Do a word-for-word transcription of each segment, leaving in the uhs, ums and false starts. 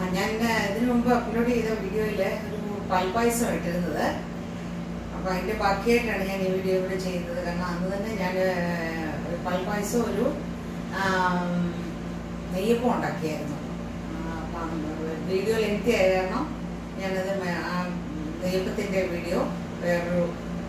ഞാൻ ഇതിനു മുമ്പ് അപ്ലോഡ് ചെയ്ത വീഡിയോയിൽ ഒരു പാൽപ്പായസം ഇട്ടിരുന്നത്. അപ്പോൾ അതിൻ്റെ ബാക്കിയായിട്ടാണ് ഞാൻ ഈ വീഡിയോ ഇവിടെ ചെയ്യുന്നത്. കാരണം അന്ന് തന്നെ ഞാൻ ഒരു പാൽപ്പായസം ഒരു നെയ്യപ്പം ഉണ്ടാക്കിയായിരുന്നു. അപ്പം വീഡിയോ ലെങ്തി ആയ കാരണം ഞാനത് നെയ്യപ്പത്തിൻ്റെ വീഡിയോ വേറൊരു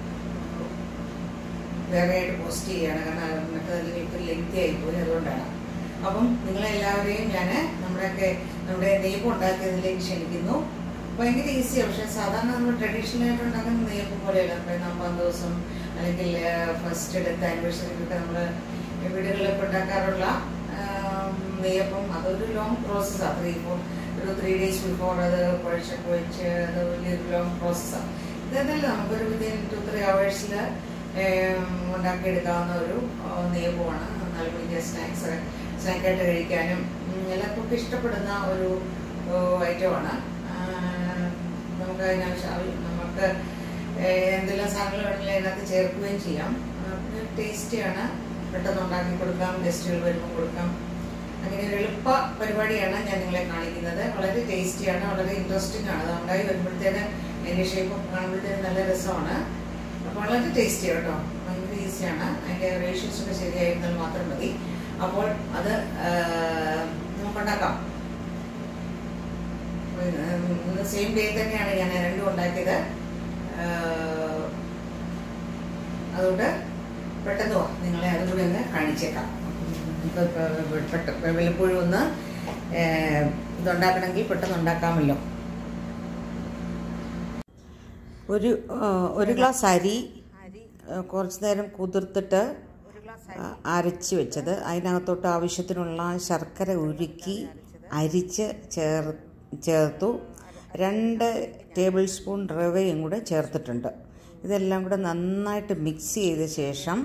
വേറെയായിട്ട് പോസ്റ്റ് ചെയ്യുകയാണ്. കാരണം മറ്റേ അതിലേക്ക് ലെങ്തി ആയിപ്പോയി, അതുകൊണ്ടാണ്. അപ്പം നിങ്ങളെല്ലാവരെയും ഞാൻ നമ്മുടെയൊക്കെ നമ്മുടെ നെയ്യപ്പം ഉണ്ടാക്കിയതിലേക്ക് ക്ഷണിക്കുന്നു. ഭയങ്കര ഈസിയാണ്. പക്ഷേ സാധാരണ നമ്മൾ ട്രഡീഷണൽ ആയിട്ട് ഉണ്ടാക്കുന്ന നെയ്യപ്പം പോലെയല്ല. ഇപ്പോൾ അമ്പത് ദിവസം അല്ലെങ്കിൽ ഫസ്റ്റ് ഡെത്ത് ആനിവേഴ്സറിക്കൊക്കെ നമ്മൾ വീടുകളിലൊക്കെ ഉണ്ടാക്കാറുള്ള നെയ്യപ്പം അതൊരു ലോങ് പ്രോസസ്സാണ്. ത്രീ ഫോർ ഒരു ത്രീ ഡേയ്സ് ബിഫോർ അത് കുഴച്ചൊക്കെ വെച്ച് അത് വലിയൊരു ലോങ് പ്രോസസ്സാണ്. ഇതല്ല നമുക്കൊരു വിത്തിൻ ടു ത്രീ അവേഴ്സിൽ ഉണ്ടാക്കിയെടുക്കാവുന്ന ഒരു നെയ്യപ്പമാണ്. നാല് മണിക്ക് സ്നാക്സ് സ്നാക്കായിട്ട് കഴിക്കാനും എല്ലാവർക്കും ഇഷ്ടപ്പെടുന്ന ഒരു ഐറ്റമാണ്. നമുക്ക് അതിനാവശ്യം നമുക്ക് എന്തെല്ലാം സാധനങ്ങൾ വേണമെങ്കിലും അതിനകത്ത് ചേർക്കുകയും ചെയ്യാം. ടേസ്റ്റിയാണ്, പെട്ടെന്ന് ഉണ്ടാക്കി കൊടുക്കാം, ഗസ്റ്റുകൾ വരുമ്പോൾ കൊടുക്കാം. അങ്ങനെ ഒരു എളുപ്പ പരിപാടിയാണ് ഞാൻ നിങ്ങളെ കാണിക്കുന്നത്. വളരെ ടേസ്റ്റിയാണ്, വളരെ ഇൻട്രസ്റ്റിംഗ് ആണ്. അത് ഉണ്ടായി വരുമ്പോഴത്തേന് അതിൻ്റെ ഷേപ്പ് കാണുമ്പോഴത്തേന് നല്ല രസമാണ്. അപ്പോൾ വളരെ ടേസ്റ്റി കേട്ടോ, ഭയങ്കര ഈസിയാണ്. അതിൻ്റെ റേഷ്യോസ് ഒക്കെ ശരിയായിരുന്നാൽ മാത്രം മതി. അപ്പോൾ അത് നമുക്കുണ്ടാക്കാം. സെയിം ഡേ തന്നെയാണ് ഞാൻ രണ്ടും ഉണ്ടാക്കിയത്. അതുകൊണ്ട് പെട്ടെന്ന് പോവാം, നിങ്ങളെ അതും കൂടി ഒന്ന് കാണിച്ചേക്കാം. ഇപ്പോൾ വല്ലപ്പോഴും ഒന്ന് ഇതുണ്ടാക്കണമെങ്കിൽ പെട്ടെന്ന് ഉണ്ടാക്കാമല്ലോ. ഒരു ഒരു ഗ്ലാസ് അരി കുറച്ച് നേരം കുതിർത്തിട്ട് അരച്ച് വെച്ചത്, അതിനകത്തോട്ട് ആവശ്യത്തിനുള്ള ശർക്കര ഉരുക്കി അരിച്ച് ചേർ ചേർത്തു. രണ്ട് ടേബിൾ സ്പൂൺ റവയും കൂടെ ചേർത്തിട്ടുണ്ട്. ഇതെല്ലാം കൂടെ നന്നായിട്ട് മിക്സ് ചെയ്ത ശേഷം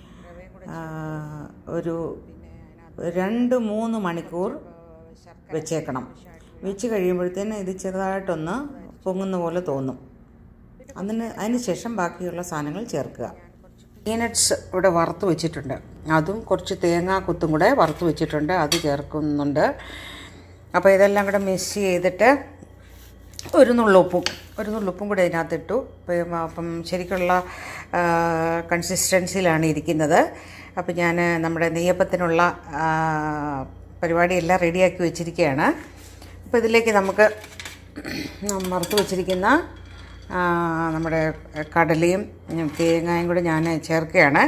ഒരു രണ്ട് മൂന്ന് മണിക്കൂർ വെച്ചേക്കണം. വെച്ച് കഴിയുമ്പോഴത്തേന് ഇത് ചെറുതായിട്ടൊന്ന് പൊങ്ങുന്ന പോലെ തോന്നും. അതിന് അതിന് ശേഷം ബാക്കിയുള്ള സാധനങ്ങൾ ചേർക്കുക. പീനട്ട്സ് ഇവിടെ വറുത്ത് വെച്ചിട്ടുണ്ട്, അതും കുറച്ച് തേങ്ങാ കൊത്തും കൂടെ വറുത്ത് വെച്ചിട്ടുണ്ട്, അത് ചേർക്കുന്നുണ്ട്. അപ്പോൾ ഇതെല്ലാം കൂടെ മിക്സ് ചെയ്തിട്ട് ഒരു നുള്ളുപ്പും ഒരു നുള്ളുപ്പും കൂടെ ഇതിനകത്തിട്ടു. അപ്പം ശരിക്കുള്ള കൺസിസ്റ്റൻസിയിലാണ് ഇരിക്കുന്നത്. അപ്പം ഞാൻ നമ്മുടെ നെയ്യപ്പത്തിനുള്ള പരിപാടിയെല്ലാം റെഡിയാക്കി വെച്ചിരിക്കുകയാണ്. അപ്പോൾ ഇതിലേക്ക് നമുക്ക് വറുത്ത് വെച്ചിരിക്കുന്ന നമ്മുടെ കടലയും തേങ്ങയും കൂടെ ഞാൻ ചേർക്കുകയാണ്.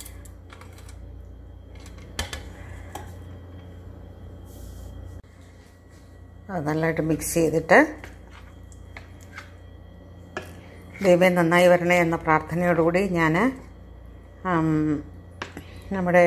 അത് നല്ലതായിട്ട് മിക്സ് ചെയ്തിട്ട് ദൈവം നന്നായി വരണേ എന്ന പ്രാർത്ഥനയോടുകൂടി ഞാൻ നമ്മുടെ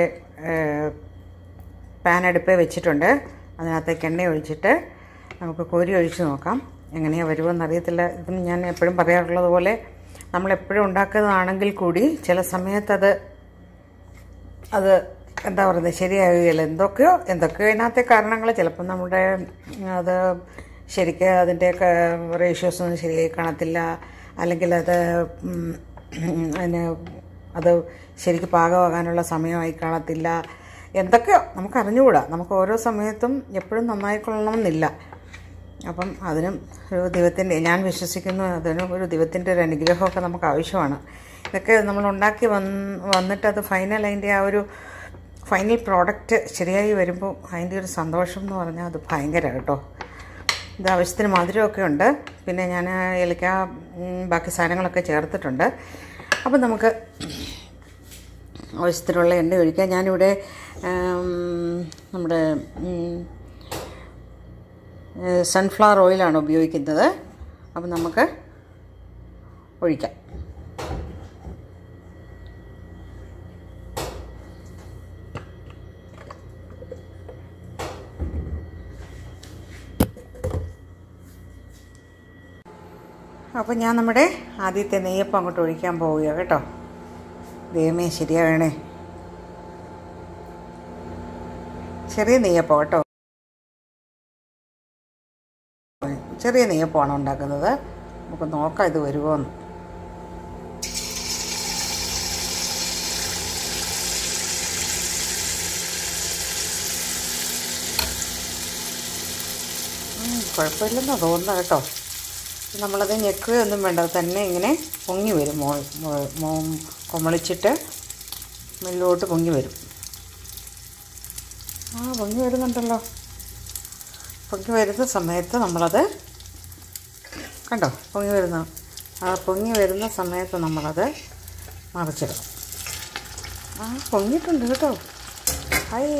പാൻ അടുപ്പേ വെച്ചിട്ടുണ്ട്. അതിനകത്തേക്ക് എണ്ണ ഒഴിച്ചിട്ട് നമുക്ക് കോരി ഒഴിച്ച് നോക്കാം എങ്ങനെയാണ് വരുമെന്ന് അറിയത്തില്ല. ഇതും ഞാൻ എപ്പോഴും പറയാറുള്ളത് പോലെ നമ്മളെപ്പോഴും ഉണ്ടാക്കുന്നതാണെങ്കിൽ കൂടി ചില സമയത്തത് അത് എന്താ പറയുന്നത് ശരിയാകുകയില്ല. എന്തൊക്കെയോ എന്തൊക്കെയോ അതിനകത്തെ കാരണങ്ങൾ, ചിലപ്പോൾ നമ്മുടെ അത് ശരിക്കും അതിൻ്റെയൊക്കെ റേഷ്യോസൊന്നും ശരിയായി കാണത്തില്ല, അല്ലെങ്കിൽ അത് അതിന് അത് ശരിക്കും പാകമാകാനുള്ള സമയമായി കാണത്തില്ല. എന്തൊക്കെയോ നമുക്ക് അറിഞ്ഞുകൂടാ. നമുക്ക് ഓരോ സമയത്തും എപ്പോഴും നന്നായിക്കൊള്ളണമെന്നില്ല. അപ്പം അതിനും ഒരു ദൈവത്തിൻ്റെ, ഞാൻ വിശ്വസിക്കുന്നു അതിനും ഒരു ദൈവത്തിൻ്റെ ഒരു അനുഗ്രഹമൊക്കെ നമുക്ക് ആവശ്യമാണ്. ഇതൊക്കെ നമ്മൾ ഉണ്ടാക്കി വന്ന് വന്നിട്ട് അത് ഫൈനൽ അതിൻ്റെ ആ ഒരു ഫൈനൽ പ്രോഡക്റ്റ് ശരിയായി വരുമ്പോൾ അതിൻ്റെ ഒരു സന്തോഷം എന്ന് പറഞ്ഞാൽ അത് ഭയങ്കര കേട്ടോ. ഇത് ആവശ്യത്തിന് മധുരമൊക്കെ ഉണ്ട്, പിന്നെ ഞാൻ ഏലക്ക ബാക്കി സാധനങ്ങളൊക്കെ ചേർത്തിട്ടുണ്ട്. അപ്പം നമുക്ക് ആവശ്യത്തിനുള്ള എണ്ണ ഒഴിക്കാം. ഞാനിവിടെ നമ്മുടെ സൺഫ്ലവർ ഓയിലാണ് ഉപയോഗിക്കുന്നത്. അപ്പം നമുക്ക് ഒഴിക്കാം. അപ്പോൾ ഞാൻ നമ്മുടെ ആദ്യത്തെ നെയ്യപ്പം അങ്ങോട്ട് ഒഴിക്കാൻ പോവുകയാണ് കേട്ടോ. ദൈവമേ ശരിയാകണേ. ചെറിയ നെയ്യപ്പം കേട്ടോ, ചെറിയ നെയ്യപ്പമാണ് ഉണ്ടാക്കുന്നത്. നമുക്ക് നോക്കാം ഇത് വരുമോ എന്ന്. കുഴപ്പമില്ലെന്നാണ് തോന്നുന്നത് കേട്ടോ. നമ്മളത് ഞെക്കുകയൊന്നും വേണ്ട, തന്നെ ഇങ്ങനെ പൊങ്ങി വരും. മോ കൊമളിച്ചിട്ട് മുകളിലോട്ട് പൊങ്ങി വരും. ആ പൊങ്ങി വരുന്നുണ്ടല്ലോ. പൊങ്ങി വരുന്ന സമയത്ത് നമ്മളത് കണ്ടോ, പൊങ്ങി വരുന്ന ആ പൊങ്ങി വരുന്ന സമയത്ത് നമ്മളത് മറിച്ചിടണം. ആ പൊങ്ങിയിട്ടുണ്ട് കേട്ടോ. ഹായ്.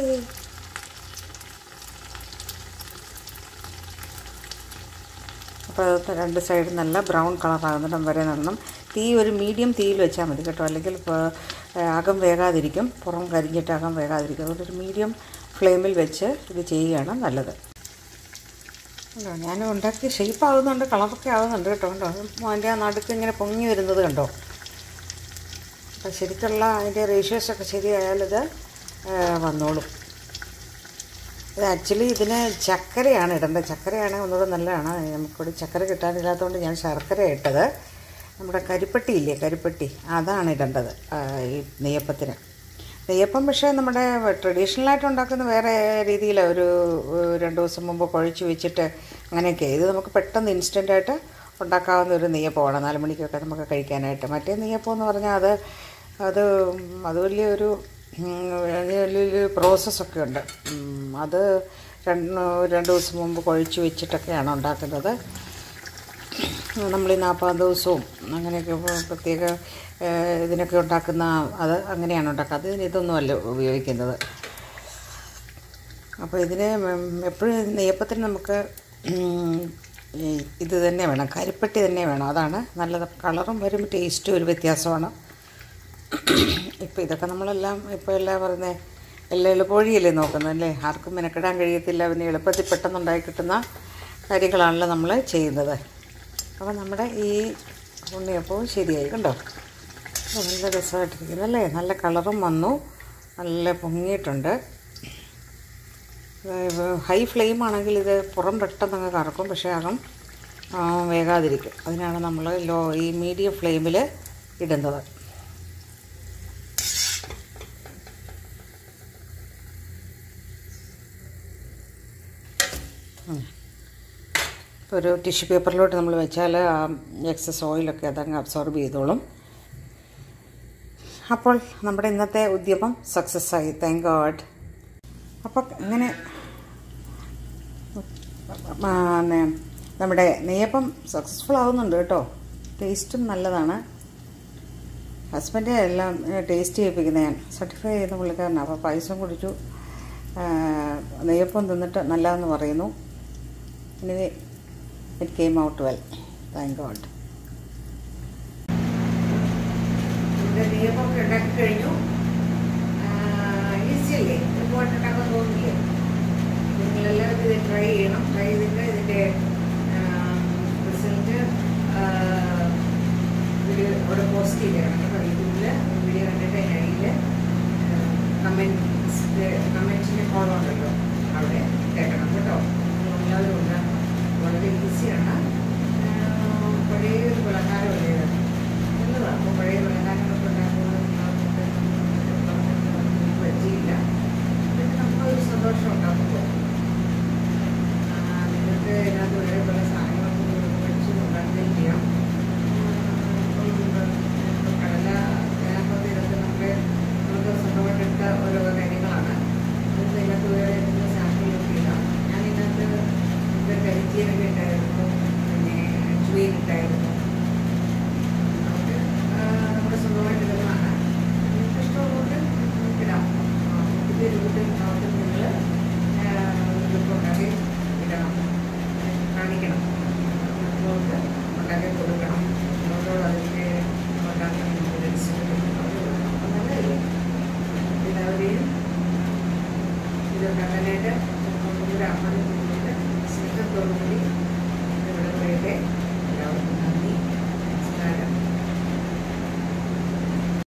അപ്പോൾ അത് രണ്ട് സൈഡ് നല്ല ബ്രൗൺ കളറാകുന്നിടം വരെ നടണം. തീ ഒരു മീഡിയം തീയിൽ വെച്ചാൽ മതി കേട്ടോ, അല്ലെങ്കിൽ അകം വേകാതിരിക്കും, പുറം കരിഞ്ഞിട്ട് അകം വേകാതിരിക്കും. അതുകൊണ്ട് ഒരു മീഡിയം ഫ്ലെയിമിൽ വെച്ച് ഇത് ചെയ്യുകയാണ് നല്ലത്. കണ്ടോ, ഞാൻ ഉണ്ടാക്കി ഷേപ്പ് ആകുന്നുണ്ട്, കളറൊക്കെ ആകുന്നുണ്ട് കേട്ടോ. കണ്ടോ, അതിൻ്റെ ആ നടുക്ക് ഇങ്ങനെ പൊങ്ങി വരുന്നത് കണ്ടോ. അപ്പോൾ ശരിക്കുള്ള അതിൻ്റെ റേഷ്യോസൊക്കെ ശരിയായാലിത് വന്നോളും. ഇത് ആക്ച്വലി ഇതിന് ചക്കരയാണ് ഇടേണ്ടത്. ചക്കരയാണ് ഒന്നുകൂടെ നല്ലതാണ്. നമുക്കിവിടെ ചക്കര കിട്ടാനില്ലാത്തതുകൊണ്ട് ഞാൻ ശർക്കര ഇട്ടത്. നമ്മുടെ കരിപ്പട്ടിയില്ലേ, കരിപ്പട്ടി, അതാണ് ഇടേണ്ടത് ഈ നെയ്യപ്പത്തിന്. നെയ്യപ്പം പക്ഷേ നമ്മുടെ ട്രഡീഷണലായിട്ട് ഉണ്ടാക്കുന്ന വേറെ രീതിയിലാണ്. ഒരു രണ്ട് ദിവസം മുമ്പ് കുഴച്ച് വെച്ചിട്ട് അങ്ങനെയൊക്കെ. ഇത് നമുക്ക് പെട്ടെന്ന് ഇൻസ്റ്റൻ്റായിട്ട് ഉണ്ടാക്കാവുന്ന ഒരു നെയ്യപ്പമാണ്, നാല് മണിക്കൊക്കെ നമുക്ക് കഴിക്കാനായിട്ട്. മറ്റേ നെയ്യപ്പം എന്ന് പറഞ്ഞാൽ അത് അത് അത് വലിയൊരു വലിയൊരു പ്രോസസ്സൊക്കെ ഉണ്ട്. അത് രണ്ട് രണ്ട് ദിവസം മുമ്പ് കുഴച്ച് വെച്ചിട്ടൊക്കെയാണ് ഉണ്ടാക്കുന്നത്. നമ്മൾ ഈ നാൽപ്പത് ദിവസവും അങ്ങനെയൊക്കെ പ്രത്യേക ഇതിനൊക്കെ ഉണ്ടാക്കുന്ന അത് അങ്ങനെയാണ് ഉണ്ടാക്കുക. അതിന് ഇതൊന്നുമല്ല ഉപയോഗിക്കുന്നത്. അപ്പോൾ ഇതിന് എപ്പോഴും നെയ്യപ്പത്തിന് നമുക്ക് ഇത് തന്നെ വേണം, കരിപ്പട്ടി തന്നെ വേണം. അതാണ് നല്ലത്. കളറും വരും, ടേസ്റ്റും ഒരു വ്യത്യാസമാണ്. ഇപ്പോൾ ഇതൊക്കെ നമ്മളെല്ലാം ഇപ്പോൾ എല്ലാം പറയുന്നത് എല്ലാം എളുപ്പവഴിയല്ലേ നോക്കുന്നത് അല്ലേ. ആർക്കും മെനക്കെടാൻ കഴിയത്തില്ല. പിന്നെ എളുപ്പത്തിൽ പെട്ടെന്നുണ്ടായി കിട്ടുന്ന കാര്യങ്ങളാണല്ലോ നമ്മൾ ചെയ്യുന്നത്. അപ്പോൾ നമ്മുടെ ഈ ഉണ്ണിയപ്പവും ശരിയായി കണ്ടോ. നല്ല രസമായിട്ടിരിക്കുന്നു അല്ലേ. നല്ല കളറും വന്നു, നല്ല പൊങ്ങിയിട്ടുണ്ട്. ഹൈ ഫ്ലെയിം ആണെങ്കിൽ ഇത് പുറം പെട്ടെന്നങ്ങ് കറക്കും, പക്ഷേ അകം വേകാതിരിക്കും. അതിനാണ് നമ്മൾ ലോ ഈ മീഡിയം ഫ്ലെയിമിൽ ഇടുന്നത്. ഒരു ടിഷ്യൂ പേപ്പറിലോട്ട് നമ്മൾ വെച്ചാൽ ആ എക്സസ് ഓയിലൊക്കെ അതങ്ങ് അബ്സോർബ് ചെയ്തോളും. അപ്പോൾ നമ്മുടെ ഇന്നത്തെ ഉദ്യമം സക്സസ്സായി, താങ്ക് ഗോഡ്. അപ്പോൾ ഇങ്ങനെ നമ്മുടെ നെയ്യപ്പം സക്സസ്ഫുൾ ആവുന്നുണ്ട് കേട്ടോ. ടേസ്റ്റും നല്ലതാണ്. ഹസ്ബൻഡ് എല്ലാം ടേസ്റ്റ് ചെയ്യിപ്പിക്കുന്നത് ഞാൻ, സർട്ടിഫൈ ചെയ്യുന്ന പുള്ളിക്കാരനാണ്. അപ്പോൾ പായസം കുടിച്ചു, നെയ്യപ്പം തിന്നിട്ട് നല്ലതെന്ന് പറയുന്നു. ഇനി it came out well, thank God. ഇവിടെ നെയ്യപ്പൊക്കെ ഉണ്ടാക്കി കഴിഞ്ഞു. ഈസിയല്ലേ, ഒരുപാട് ഉണ്ടാക്കാൻ തോന്നില്ലേ. നിങ്ങളെല്ലാവരും ഇത് ട്രൈ ചെയ്യണം. ട്രൈ ചെയ്തിട്ട് ഇതിൻ്റെ റിസൾട്ട് വീഡിയോ അവിടെ പോസ്റ്റ് ചെയ്തേക്കണം കേട്ടോ. യൂട്യൂബിൽ വീഡിയോ കണ്ടിട്ട് അതിനടിയിൽ കമൻറ്റ് കമൻറ്റിൻ്റെ കോളം ഉണ്ടല്ലോ, അവിടെ ഇട്ടേക്കണം കേട്ടോ. എല്ലാവരും ഉണ്ടാക്കണം. വളരെ ഈസിയാണ്. പഴയ ഒരു പലഹാരമല്ലേ ഇത്, നല്ലതാണ്. അപ്പോൾ പഴയ പലഹാരങ്ങളൊക്കെ ഉണ്ടാക്കുമ്പോൾ പറ്റിയില്ല. പിന്നെ നമുക്കൊരു സന്തോഷം ഉണ്ടാക്കുമ്പോൾ നിങ്ങൾക്ക് ഇതിനകത്ത് വേറെ പല സാധനങ്ങളൊക്കെ വെച്ച് ഉണ്ടാക്കുകയും ചെയ്യാം. കടല ഇതിനകത്ത് ഇതൊക്കെ നമുക്ക് നമുക്ക് സ്വന്തമായിട്ടെടുത്ത ഓരോ കാര്യങ്ങളാണ്. അതിന് ഇതിനകത്ത് വേറെ എന്തെങ്കിലും സാധനങ്ങളൊക്കെ ഇടാം. ഞാൻ ഇതിനകത്ത് കരിച്ചീരൊക്കെ ഇട്ടായിരുന്നു, പിന്നെ അജ്വൈൻ ഇട്ടായിരുന്നു. നമുക്ക് നമ്മുടെ സ്വന്തമായിട്ട് ഇടുന്നതാണ്. നിങ്ങൾക്ക് ഇഷ്ടമുള്ളത് ഇടാം. പുതിയ രൂപത്തിൽ നോട്ട് നിങ്ങൾ ഇതൊക്കെ ഉണ്ടാക്കി ഇടണം, കാണിക്കണം, നമുക്ക് ഉണ്ടാക്കി കൊടുക്കണം. നമ്മളോട് അതിൻ്റെ ഉണ്ടാക്കാൻ അപ്പം നല്ലതല്ലേ. എല്ലാവരെയും ഇതുണ്ടാക്കാനായിട്ട് ഒരു അമ്മ സ്നേഹത്തോടുകൂടി ഇവിടെ പറയട്ടെ. എല്ലാവർക്കും